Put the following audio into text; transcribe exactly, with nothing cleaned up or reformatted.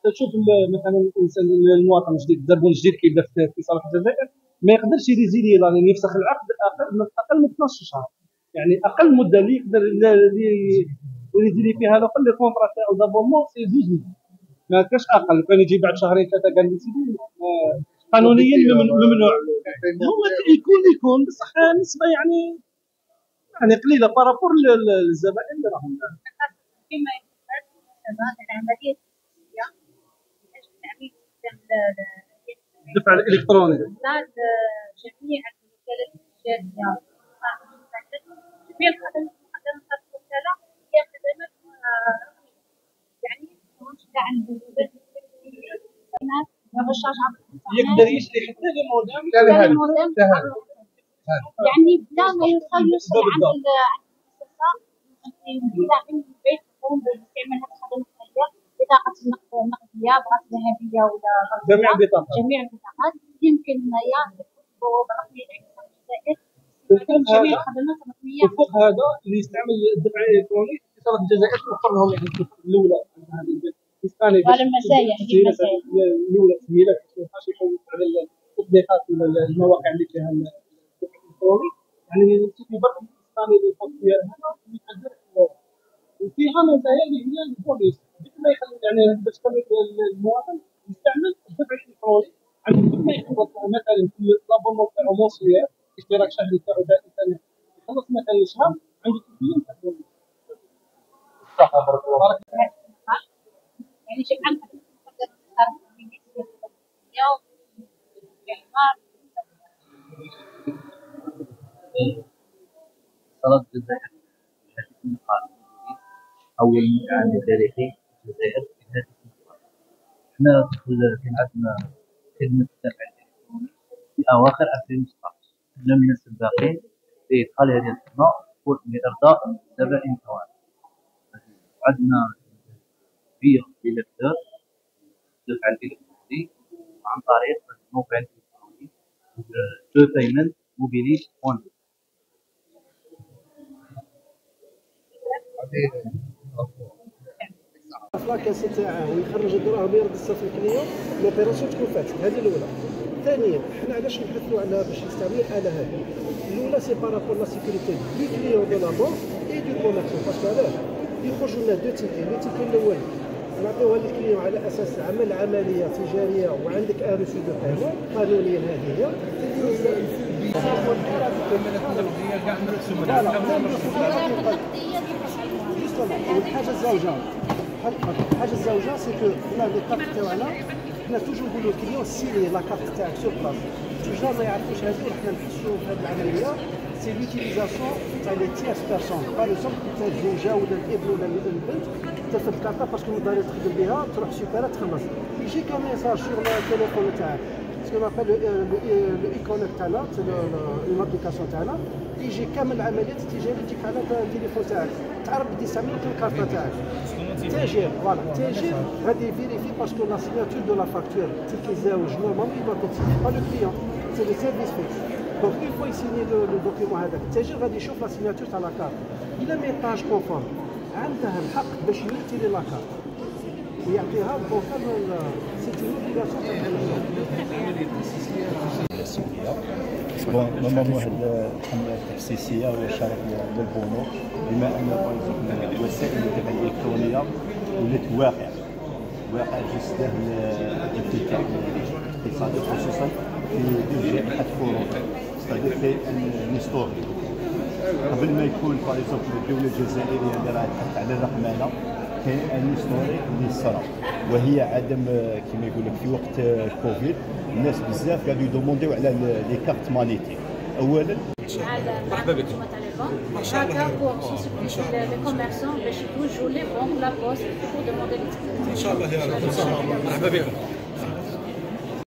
تشوف مثلا الانسان المواطن الجديد الزبون الجديد كيبدا في صالح الجزائر ما يقدرش يريزيلي يعني يفسخ العقد اقل من اثناش شهر، يعني اقل مده اللي يقدر يريزيلي فيها لو قل الكونترا تاعو دابورمون سي اثناش شهور، ما كاش اقل. كان يجي بعد شهرين ثلاثه قال لي سيدي قانونيا ممنوع. هو يكون يكون بصح نسبه يعني يعني قليله بارابور للزبائن اللي راهم فيما يخص العمليه الدفع الالكتروني بعد جميع الوكالات التجاريه جميع الخدمات المقدمه في الوكاله هي خدمات يعني تاع البنوك يقدر يشري حتى المودام يعني بلا ما يوصل يوصل عند الاختصاص موجوده عند البيت تقوم باستعمال هذه الخدمات هي بطاقه النقديه بغات ذهبيه ولا جميع البطاقات جميع البطاقات يمكن هي تكتبوا برقميه الجزائر جميع الخدمات الرقميه. وفوق هذا اللي يستعمل الدفع الالكتروني اتصالات الجزائر توفر لهم يعني الاولى هذه الاسباني ولا المزايا هي المزايا الاولى سهيله ما يبقاش يحول على التطبيقات ولا المواقع اللي فيها الدفع الالكتروني، يعني تجي برك الاسباني اللي يحط فيها هذا يقدر وفيها مزايا اللي هي البوليس ما يخلي يعني باش المواطن يستعمل الدفع الالكتروني عنده ما يخلص مثلا في لابونمون تاعو موصليات اشتراك شهري تاعو الانترنت يخلص مثلا شهر عنده ثلاثين تاع صح بارك الله يعني شوف عنك صلاة الجزائر بهاتف النقال أول عام تاريخي في الجزائر بهاتف النقال. حنا كان عندنا خدمة الدفع الإلكتروني في أواخر ألفين وسبعطاش، كنا من الناس الباقين لإدخال هذه الخدمة لإرضاء الزبائن الأوائل. عندنا هي للأكثر الدفع الإلكتروني عن طريق الموقع الإلكتروني جو بايمنت موبيلي بوان لاكاس تاعه ويخرج الدراهم يرد الصرف الكليون لوبيراسيون تكون فاتت. هذه الاولى. ثانيا حنا علاش نبحثوا على باش نستعملوا الاله هذه؟ الاولى سي بارابور لا سيكوريتي دو كليون دو لا بونك اي دو كوميرسون، باسكو علاش يخرجوا لنا دو تيكي. لو تيكي الاول نعطيوها للكليون على اساس عمل عمليه تجاريه وعندك ان ريسو دو بايمون قانونيا. هذه هي والحاجه الزوجه الحاجه الزوجه سي كو حنا لي كارت تاعنا حنا توجور نقولوا الكليون سيني لا كارت تاعك سور بلاص. توجور ما يعرفوش هذو، حنا نحسوا في هذه العمليه سي ليوتيليزاسيون تاع لي تيرس بيرسون. باغ اكزومبل انت الزوجه ولا الابن ولا البنت تاخذ الكارطه باسكو من داري تخدم بها تروح سوبرات تخلص يجي كان ميساج سور التليفون تاعك سكو نابيل لو اي كونيكت تاعنا اون ابليكاسيون تاعنا يجي كامل العمليات التجاريه تجيك على التليفون تاعك تعرف بدي تستعمل الكارطه تاعك. تاجر فوالا تاجر غادي فيريفي باسكو لا سيغناتور دو لا فاكتور تي كيزاوج نورمالمون يبقى كتسيب با لو كليون سي لو سيرفيس فيكس. دونك اون فوا يسيني لو دوكيمون هذاك التاجر غادي يشوف لا سيغناتور تاع لا كارت. الا ما يلقاهاش كونفورم عنده الحق باش يرتيري لا كارت ويعطيها البوكال. سي اون اوبليغاسيون تاع بون نورمالمون هاد الحمله التحسيسيه والشرف للبونو بما ان وسائل الدفع الالكترونيه ولات واقع واقع جسده الابتكار الاقتصادي خصوصا في جائحه كورونا. ستادير في نستور قبل ما يكون باغ اكزومبل الدوله الجزائريه اللي راهي تحط على الرقمنه كاين ان هيستوريك اللي صرا وهي عدم كما يقول لك في وقت كوفيد الناس بزاف قاعدوا يدومونديو على لي كارت مانيتي. اولا مرحبا بك ان شاء الله لي كوميرسون باش يتوجهوا لي بون لا بوست بور دوموندي ان شاء الله يا رب. مرحبا بكم.